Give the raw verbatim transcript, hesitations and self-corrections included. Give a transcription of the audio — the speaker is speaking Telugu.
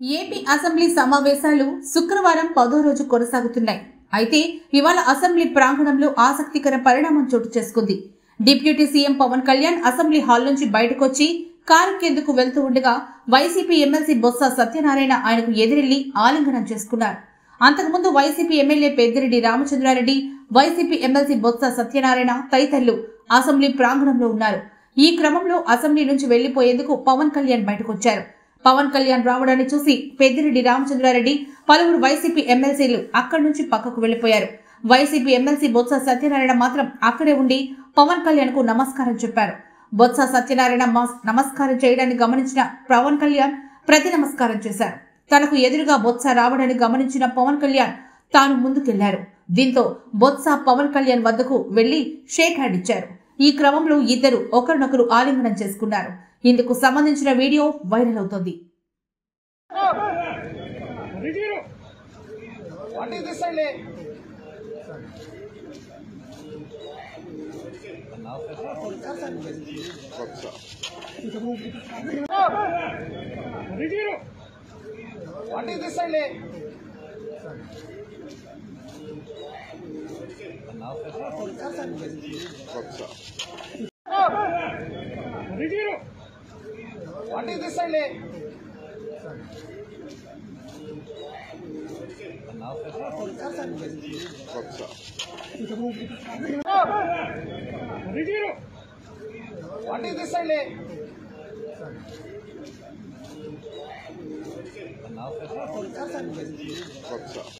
ఏపీ అసెంబ్లీ సమావేశాలు శుక్రవారం పదో రోజు కొనసాగుతున్నాయి. అయితే ఇవాళ అసెంబ్లీ ప్రాంగణంలో ఆసక్తికర పరిణామం చోటు చేసుకుంది. Deputy CM Pawan Kalyan assembly hall నుంచి బయటకొచ్చి కారు కిందకు వెళ్తూ ఉండగా వైసీపీ ఎమ్మెల్సీ బొత్స సత్యనారాయణ ఆయనకు ఎదురెళ్లి ఆలింగనం చేసుకున్నారు. అంతకుముందు YCP MLA Peddireddy Ramachandrareddy, YCP MLC Botsa Satyanarayana తదితరులు అసెంబ్లీ ప్రాంగణంలో ఉన్నారు. ఈ క్రమంలో అసెంబ్లీ నుంచి వెళ్లిపోయేందుకు పవన్ కళ్యాణ్ బయటకొచ్చారు. పవన్ కళ్యాణ్ రావడాన్ని చూసి పెద్దిరెడ్డి రామచంద్రారెడ్డి, పలువురు వైసీపీ ఎమ్మెల్సీలు అక్కడి నుంచి పక్కకు వెళ్లిపోయారు. వైసీపీ ఎమ్మెల్సీ బొత్స సత్యనారాయణ మాత్రం అక్కడే ఉండి పవన్ కళ్యాణ్ కు నమస్కారం చెప్పారు. బొత్స సత్యనారాయణ నమస్కారం చేయడాన్ని గమనించిన పవన్ కళ్యాణ్ ప్రతి నమస్కారం చేశారు. తనకు ఎదురుగా బొత్స రావడాన్ని గమనించిన పవన్ కళ్యాణ్ తాను ముందుకెళ్లారు. దీంతో బొత్స పవన్ కళ్యాణ్ వద్దకు వెళ్లి షేక్ హ్యాండ్ ఇచ్చారు. ఈ క్రమంలో ఇద్దరు ఒకరినొకరు ఆలింగనం చేసుకున్నారు. ఇందుకు సంబంధించిన వీడియో వైరల్ అవుతోంది. What is this Sunday? What is this Sunday? What is this Sunday?